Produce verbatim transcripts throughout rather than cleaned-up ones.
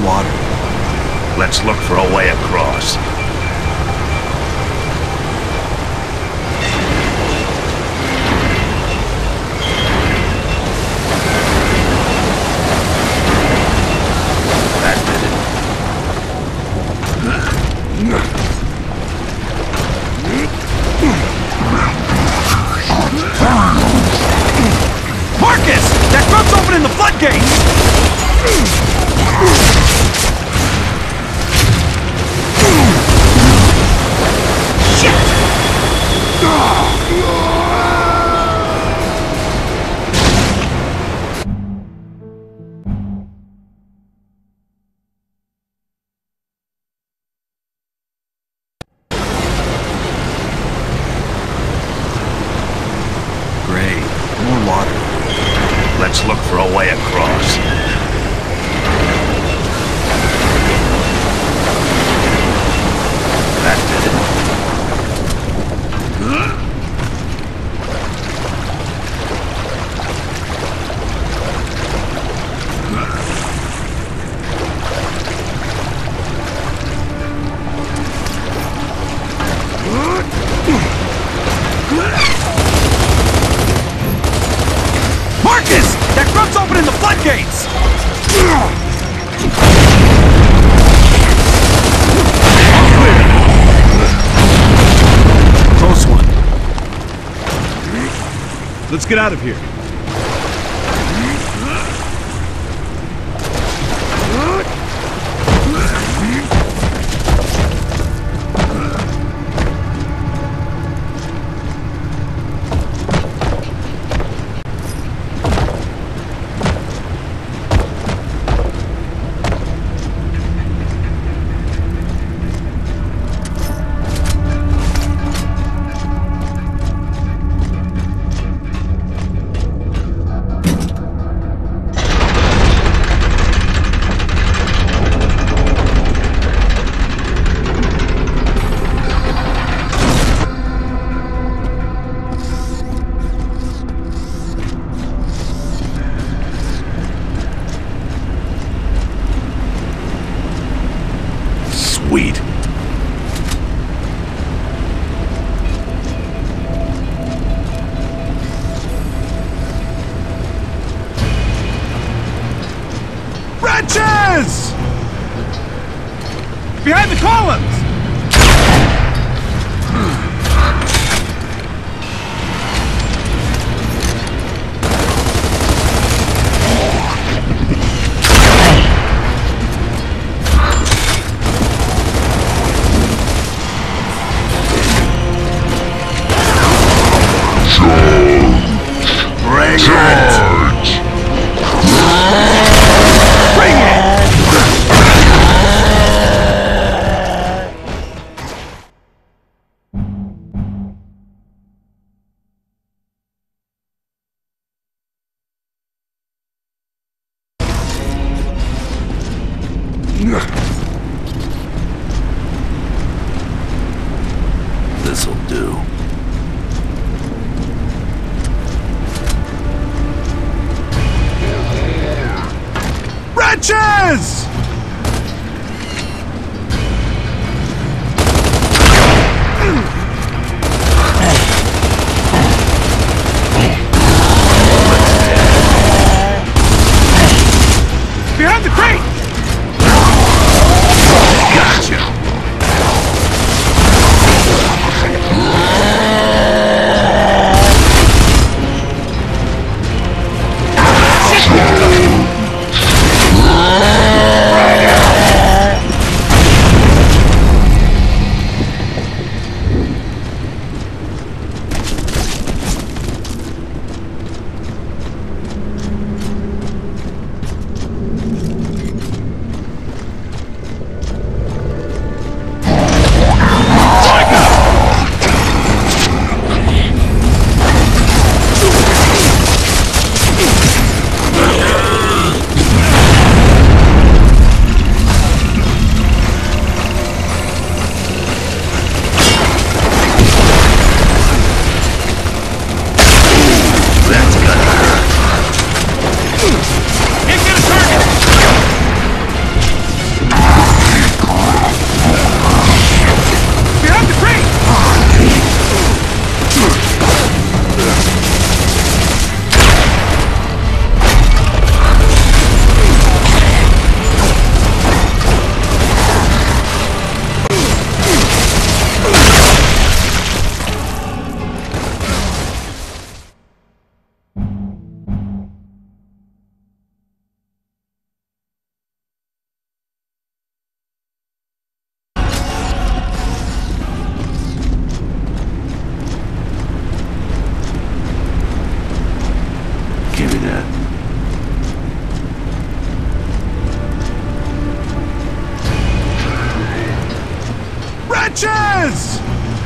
water. Let's look for a way across. That did it. Marcus! That grunt's opening the floodgates! Great. More water. Let's look for a way across. That did it. Marcus! That grunt's opening the floodgates! Close one. Let's get out of here. Sweet. Wretches! Behind the columns! Bring it! Bring it! This'll do. Wretches! Behind the crate! Gotcha! that. Wretches!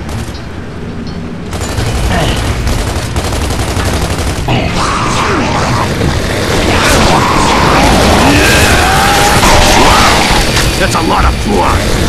That's a lot of blood!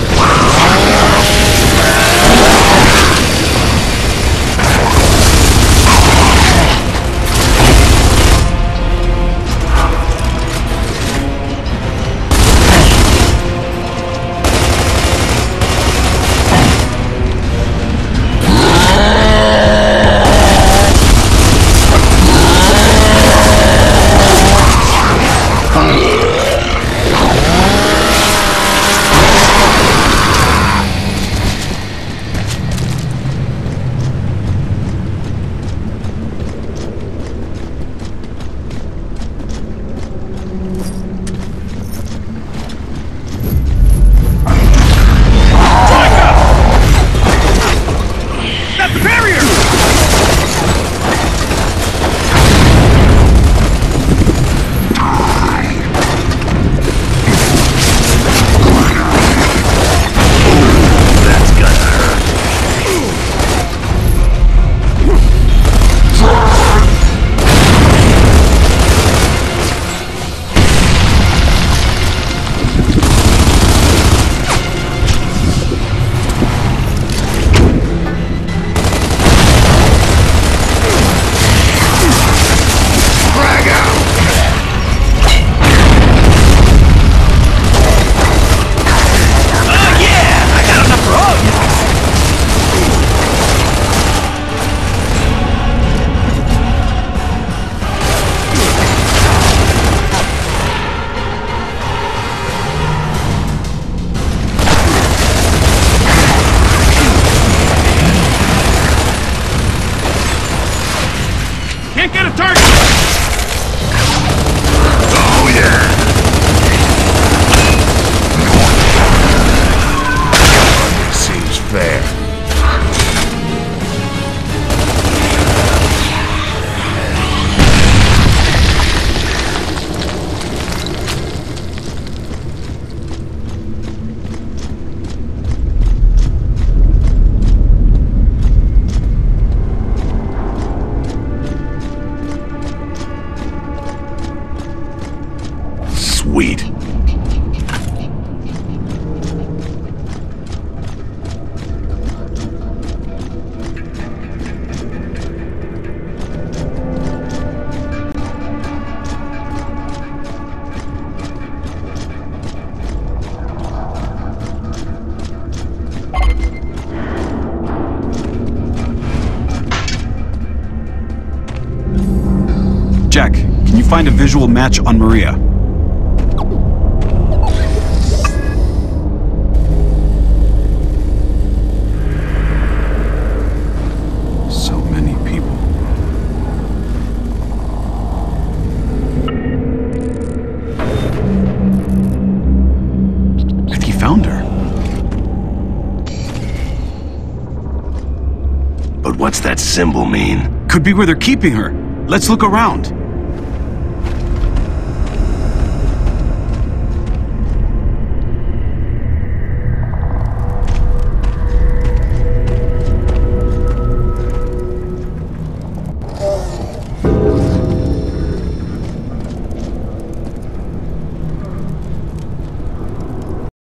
Can't get a target! Oh yeah! Seems fair. Sweet. Jack, can you find a visual match on Maria? So many people. I think he found her. But what's that symbol mean? Could be where they're keeping her. Let's look around.